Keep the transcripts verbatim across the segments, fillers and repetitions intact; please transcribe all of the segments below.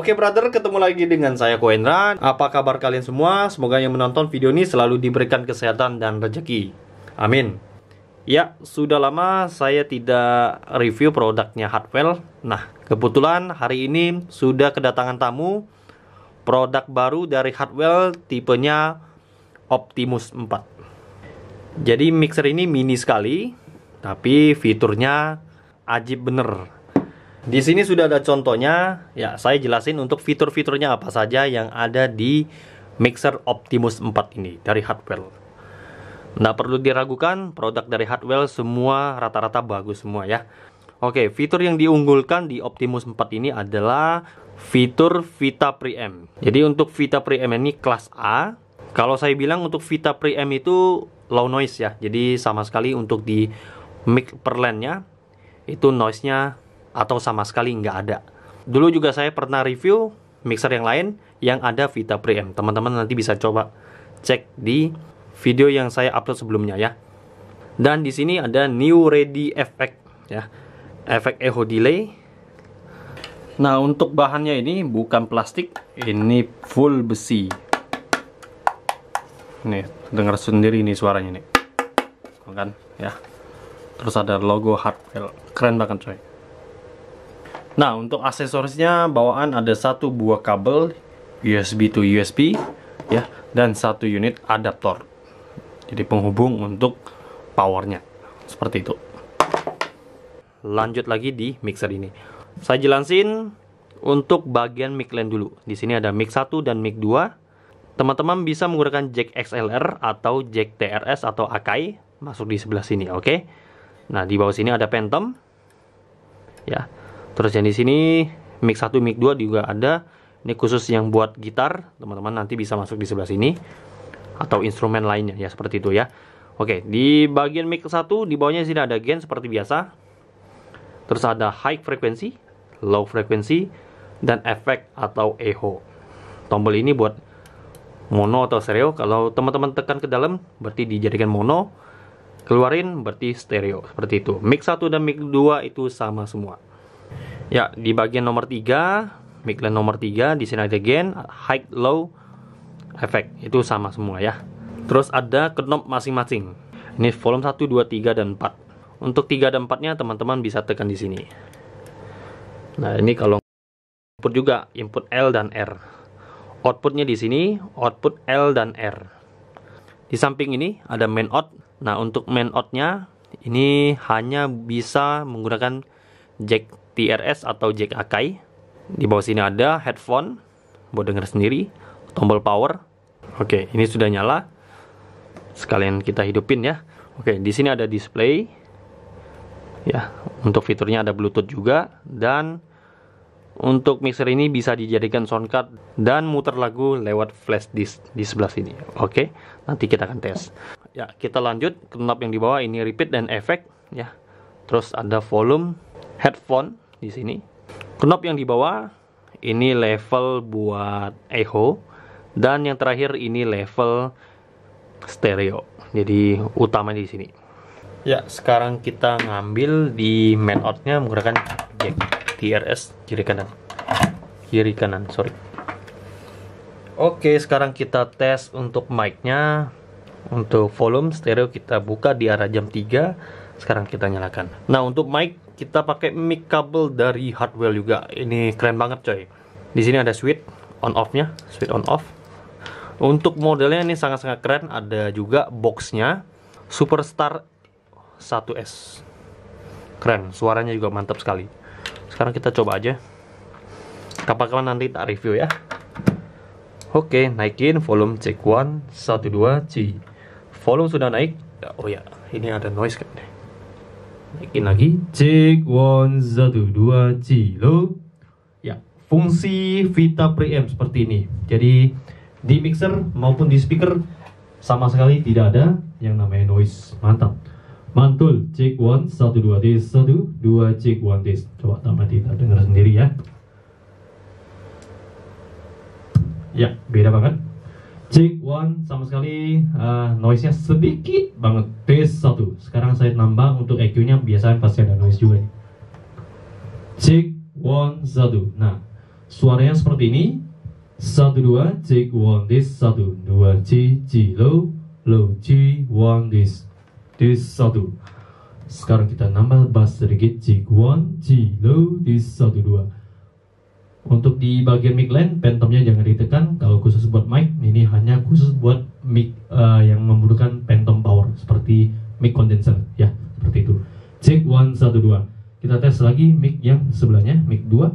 Oke brother, ketemu lagi dengan saya Koendra. Apa kabar kalian semua? Semoga yang menonton video ini selalu diberikan kesehatan dan rezeki. Amin. Ya, sudah lama saya tidak review produknya Hardwell. Nah, kebetulan hari ini sudah kedatangan tamu produk baru dari Hardwell, tipenya Optimus empat. Jadi mixer ini mini sekali, tapi fiturnya ajib bener. Di sini sudah ada contohnya. Ya, saya jelasin untuk fitur-fiturnya apa saja yang ada di mixer Optimus empat ini dari Hardwell. Nggak perlu diragukan, produk dari Hardwell semua rata-rata bagus semua ya. Oke, fitur yang diunggulkan di Optimus empat ini adalah fitur Vita Preamp. Jadi untuk Vita Preamp ini kelas A. Kalau saya bilang untuk Vita Preamp itu low noise ya. Jadi sama sekali untuk di mic per lane-nya itu noise-nya atau sama sekali nggak ada. Dulu juga saya pernah review mixer yang lain yang ada Vita Preamp. Teman-teman nanti bisa coba cek di video yang saya upload sebelumnya ya. Dan di sini ada New Ready Effect ya, efek echo delay. Nah, untuk bahannya ini bukan plastik, ini full besi. Nih, dengar sendiri nih suaranya nih, kan ya. Terus ada logo Hardwell, keren banget coy. Nah, untuk aksesorisnya bawaan ada satu buah kabel U S B to U S B ya, dan satu unit adaptor. Jadi penghubung untuk powernya seperti itu. Lanjut lagi di mixer ini. Saya jelasin untuk bagian mic line dulu. Di sini ada mic satu dan mic dua. Teman-teman bisa menggunakan jack X L R atau jack T R S atau Akai masuk di sebelah sini, oke? Okay? Nah, di bawah sini ada Phantom. Ya. Terus yang di sini mic satu, mic dua juga ada. Ini khusus yang buat gitar. Teman-teman nanti bisa masuk di sebelah sini atau instrumen lainnya ya, seperti itu ya. Oke, di bagian mic satu di bawahnya sini ada gain seperti biasa. Terus ada high frequency, low frequency, dan efek atau echo. Tombol ini buat mono atau stereo. Kalau teman-teman tekan ke dalam berarti dijadikan mono, keluarin berarti stereo, seperti itu. Mic satu dan mic dua itu sama semua. Ya, di bagian nomor tiga, mic line nomor tiga, di sini ada gain, high, low, efek, itu sama semua ya. Terus ada knob masing-masing. Ini volume satu, dua, tiga, dan empat. Untuk tiga dan empat-nya teman-teman bisa tekan di sini. Nah, ini kalau input juga, input L dan R. Outputnya di sini, output L dan R. Di samping ini ada main out. Nah, untuk main out-nya ini hanya bisa menggunakan jack T R S atau jack Akai. Di bawah sini ada headphone buat denger sendiri, tombol power. Oke, ini sudah nyala. Sekalian kita hidupin ya. Oke, di sini ada display. Ya, untuk fiturnya ada Bluetooth juga, dan untuk mixer ini bisa dijadikan soundcard dan muter lagu lewat flash disk di sebelah sini. Oke, nanti kita akan tes. Ya, kita lanjut. Knob yang di bawah ini repeat dan efek ya. Terus ada volume, headphone di sini. Knob yang di bawah ini level buat echo, dan yang terakhir ini level stereo. Jadi utama di sini. Ya, sekarang kita ngambil di main out-nya menggunakan jack T R S kiri kanan. Kiri kanan, sorry. Oke, sekarang kita tes untuk mic-nya. Untuk volume stereo kita buka di arah jam tiga. Sekarang kita nyalakan. Nah, untuk mic kita pakai mic kabel dari Hardwell juga. Ini keren banget coy. Di sini ada switch on off-nya, switch on off. Untuk modelnya ini sangat-sangat keren. Ada juga box-nya Superstar satu S. Keren, suaranya juga mantap sekali. Sekarang kita coba aja. Kapan-kapan nanti tak review ya. Oke, naikin volume, check one, satu, dua, C. Volume sudah naik. Oh ya, ini ada noise kan. Naikin lagi, cek one, satu, dua, C. Lo. Ya, fungsi Vita Preamp seperti ini. Jadi di mixer maupun di speaker sama sekali tidak ada yang namanya noise. Mantap. Mantul, cek one, satu, dua, tes, satu, dua, cek one, tes. Coba tambah kita dengar sendiri ya. Ya, beda banget. Cek one, sama sekali uh, noise-nya sedikit banget. Tes satu. Sekarang saya nambah untuk E Q-nya, biasanya pasti ada noise juga nih. Cek one, satu. Nah, suaranya seperti ini. Satu dua, cek one this, satu dua, G G low low, G one this this satu. Sekarang kita nambah bass sedikit, G one G low this satu dua. Untuk di bagian mic line, phantomnya jangan ditekan. Kalau khusus buat mic, ini hanya khusus buat mic uh, yang membutuhkan phantom power seperti mic condenser ya, seperti itu. Cek one satu dua. Kita tes lagi mic yang sebelahnya, mic dua.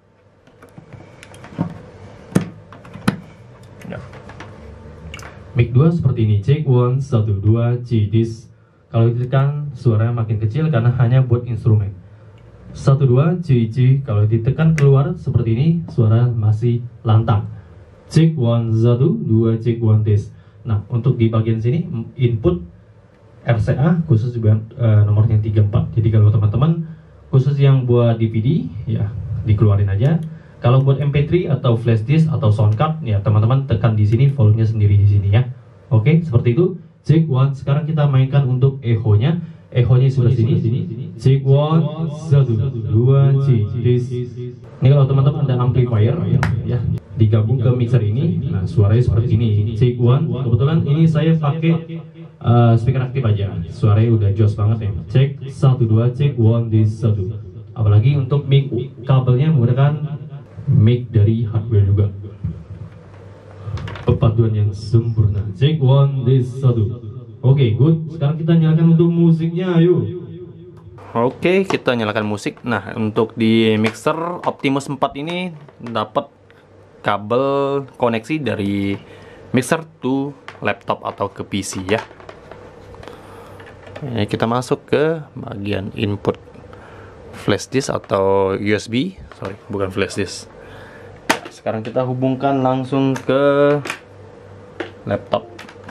Mic dua seperti ini, cek one satu dua, G this. Kalau ditekan suaranya makin kecil karena hanya buat instrumen. Satu dua, G G. Kalau ditekan keluar seperti ini, suara masih lantang. Cek one satu dua, cek one this. Nah, untuk di bagian sini input R C A khusus juga uh, nomornya tiga empat. Jadi kalau teman-teman khusus yang buat D V D ya dikeluarin aja. Kalau buat M P tiga atau flash disk atau sound card ya teman-teman tekan di sini, volumenya sendiri di sini ya. Oke, seperti itu. Check one. Sekarang kita mainkan untuk echo-nya. Echo-nya sudah sini. Check one, satu, dua, G. This. Ini kalau teman-teman ada amplifier ya, digabung ke mixer ini. Nah, suaranya seperti ini. Check one. Kebetulan ini saya pakai uh, speaker aktif aja. Suaranya udah jos banget ya. Cek satu dua, cek one, this satu. Apalagi untuk mic kabelnya menggunakan mic dari hardware juga. Perpaduan yang sempurna. Check one, this satu. Oke, okay, good. Sekarang kita nyalakan untuk musiknya, ayo. Oke, okay, kita nyalakan musik. Nah, untuk di mixer Optimus empat ini dapat kabel koneksi dari mixer to laptop atau ke P C ya. Ini kita masuk ke bagian input flash disk atau U S B. Sorry, bukan flash disk. Sekarang kita hubungkan langsung ke laptop.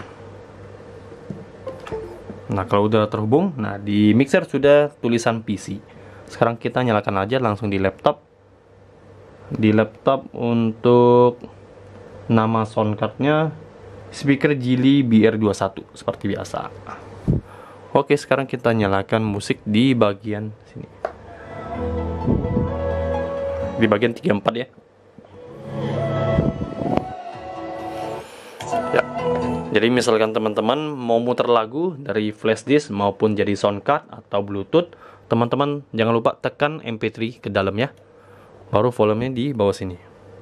Nah, kalau udah terhubung, nah di mixer sudah tulisan P C. Sekarang kita nyalakan aja langsung di laptop. Di laptop untuk nama soundcardnya speaker Geely B R dua puluh satu seperti biasa. Oke, sekarang kita nyalakan musik di bagian sini. Di bagian tiga empat ya. Ya. Jadi misalkan teman-teman mau muter lagu dari flash disk maupun jadi sound card atau bluetooth, teman-teman jangan lupa tekan M P tiga ke dalam ya. Baru volumenya di bawah sini.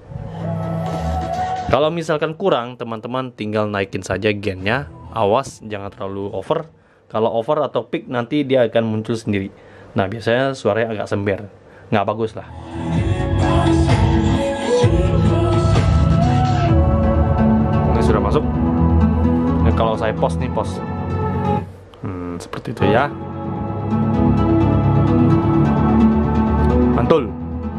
Kalau misalkan kurang, teman-teman tinggal naikin saja gainnya. Awas jangan terlalu over. Kalau over atau peak nanti dia akan muncul sendiri. Nah, biasanya suaranya agak sember. Nggak bagus lah. Ini sudah masuk. Nah, kalau saya post nih post. Hmm, seperti itu ya. Mantul.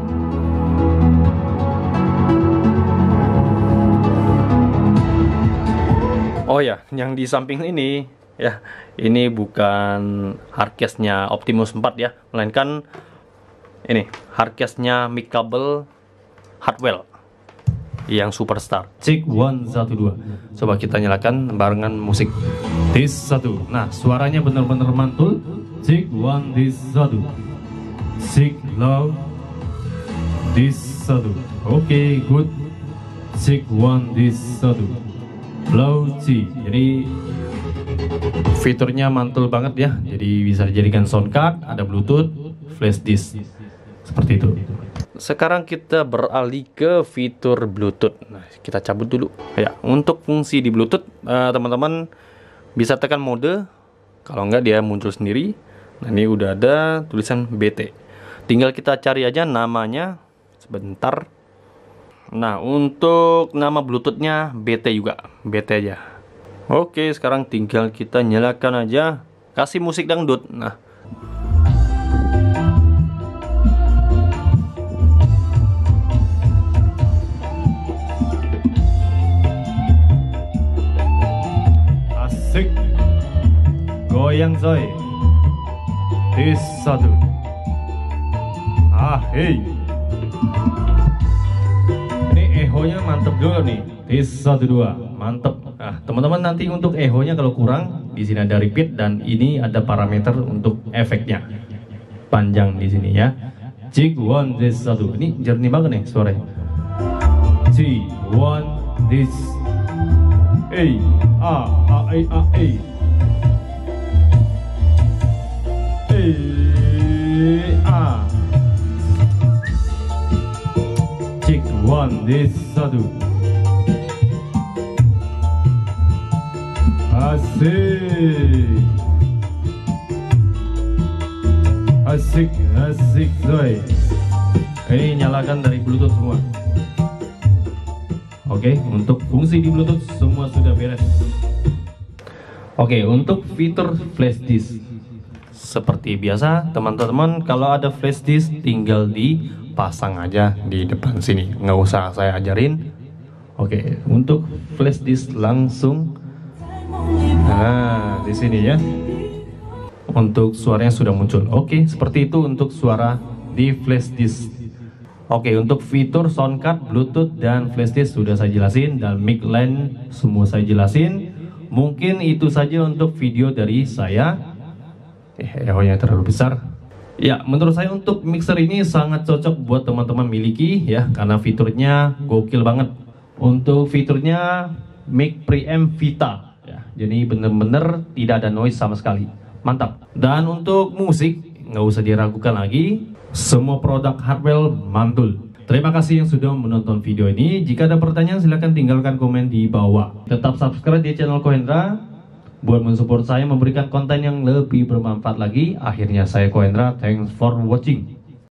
Oh ya, yang di samping ini ya, ini bukan hardcase-nya Optimus empat ya, melainkan ini hardcase-nya mic kabel Hardwell yang superstar. Cek one satu dua. Coba kita nyalakan barengan musik. This satu. Nah, suaranya benar-benar mantul. Cek one, this satu. Cek low. This satu. Oke, okay, good. Cek one, this satu. Low C. Jadi fiturnya mantul banget ya. Jadi bisa dijadikan sound card, ada Bluetooth, flash disk. Seperti itu. Sekarang kita beralih ke fitur Bluetooth. Nah, kita cabut dulu. Ya, untuk fungsi di Bluetooth, teman-teman uh, bisa tekan mode. Kalau enggak dia muncul sendiri. Nah, ini udah ada tulisan B T. Tinggal kita cari aja namanya. Sebentar. Nah, untuk nama Bluetoothnya B T juga, B T aja. Oke, sekarang tinggal kita nyalakan aja, kasih musik dangdut. Nah, asik, goyang coy. This satu. Ah, hey. Echo-nya mantep dulu nih. Tis satu dua, mantep. Nah, teman-teman nanti untuk echo-nya kalau kurang, di sini ada repeat dan ini ada parameter untuk efeknya. Panjang di sini ya. Cek one, tis satu. Ini jernih banget nih suaranya. T one this A A A A A A A A Check one this satu. Asik asik asik Zoe. Ini nyalakan dari Bluetooth semua. Oke, untuk fungsi di Bluetooth semua sudah beres. Oke, untuk fitur flash disk seperti biasa teman-teman, kalau ada flash disk tinggal dipasang aja di depan sini, nggak usah saya ajarin. Oke, untuk flash disk langsung, nah di sini ya. Untuk suaranya sudah muncul. Oke, seperti itu untuk suara di flash disk. Oke, untuk fitur sound card, Bluetooth dan flash disk sudah saya jelasin, dan mic line semua saya jelasin. Mungkin itu saja untuk video dari saya. Eh, ehonya terlalu besar. Ya, menurut saya untuk mixer ini sangat cocok buat teman-teman miliki ya, karena fiturnya gokil banget. Untuk fiturnya mic preamp Vita ya, jadi bener-bener tidak ada noise sama sekali. Mantap. Dan untuk musik nggak usah diragukan lagi, semua produk Hardwell mantul. Terima kasih yang sudah menonton video ini. Jika ada pertanyaan silahkan tinggalkan komen di bawah. Tetap subscribe di channel Kohendra buat mensupport saya memberikan konten yang lebih bermanfaat lagi. Akhirnya saya Kohendra, thanks for watching.